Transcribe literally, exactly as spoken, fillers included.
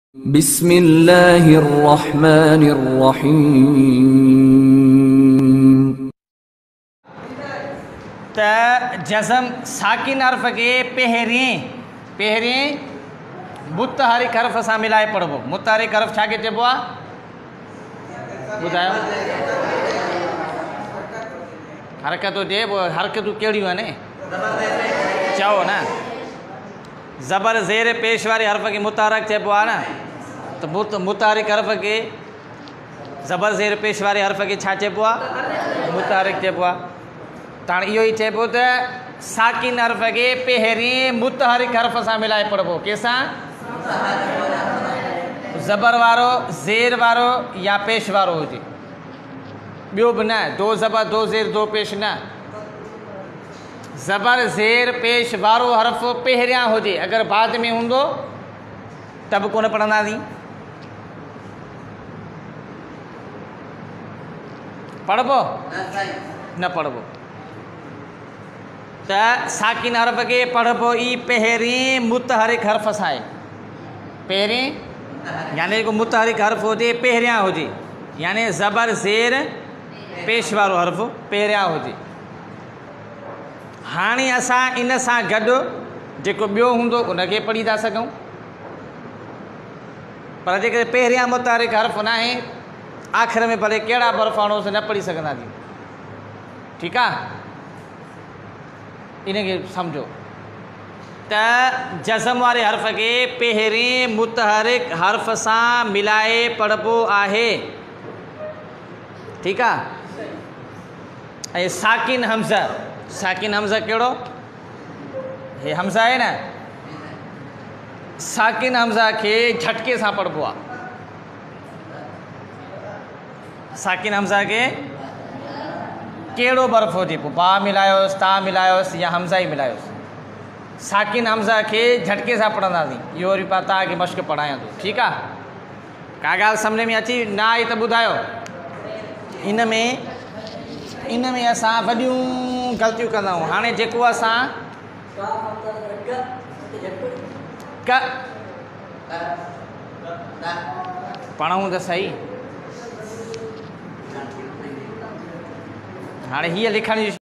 बिस्मिल्लाहिर्रहमानिर्रहीम। त जज़म साकिन हर्फ के पहिरें पहिरें मुतहरिक हर्फ सां मिलाए पढ़बो। मुतहरिक हर्फ छा के चइबो आहे ॿुधायो? हरकतूं जे हरकतूं कहिड़ियूं आहिनि चओ न। ज़बर ज़ेर पेश वारे हर्फ के मुतहरक चइबो आहे न। त मुत मुतहरिक हर्फ के ज़बर ज़ेर पेश वारे हर्फ के छा चइबो आहे? मुतहरिक चइबो आहे। त हाणे इहो ई चइबो त साकिन हर्फ के पहिरें मुतहरिक हर्फ सां मिलाए पढ़बो। कंहिंसां? ज़बर वारो, ज़ेर वारो या पेश वारो हुजे, ॿियो बि न। दो ज़बर दो ज़ेर दो पेश न। ज़बर ज़ेर पेश वारो हर्फ पहिरियां हुजे, अगरि बाद में हूंदो त बि कोन पढ़ंदासीं। पढ़बो न पढ़बो। त साकिन हर्फ के पढ़बो ई पहिरें मुतहरिक हर्फ सां आहे। पहिरें यानी को मुतहरिक हर्फ हुजे पहिरियां हुजे, यानी ज़बर ज़ेर पेश वारो हर्फ पहिरियां हुजे। हाणे असां इन सां गॾु जेको ॿियो हूंदो उनखे पढ़ी था सघूं, पर जेकॾहिं पहिरियां मुतहरिक हर्फ न आहे, आख़िर में भले कहिड़ा बि हर्फ आणोसीं न पढ़ी सघंदासीं। ठीकु आहे, इनखे सम्झो। त जज़म वारे हर्फ के पहिरें मुतहरिक हर्फ सां मिलाए पढ़बो आहे। ठीकु आहे। ऐं साकिन हमज़ा, साकिन हमज़ा कहिड़ो? हे हमज़ा आहे न, साकिन हमज़ा खे झटके सां पढ़बो आहे। साकिन हमज़ा खे कहिड़ो बि हर्फ हुजे, पोइ बा मिलायोसि, ता मिलायोसि या हमज़ा ई मिलायोसि, साकिन हमज़ा खे झटके सां पढ़ंदासीं। इहो वरी पाण तव्हांखे मश्क पढ़ायां थो। ठीकु आहे। का ॻाल्हि सम्झ में अची न आई त ॿुधायो। इन में इन में असां वॾियूं ग़लतियूं कंदा आहियूं। हाणे जेको असां क पढ़ूं त सही। हाणे हीअ लिखण जी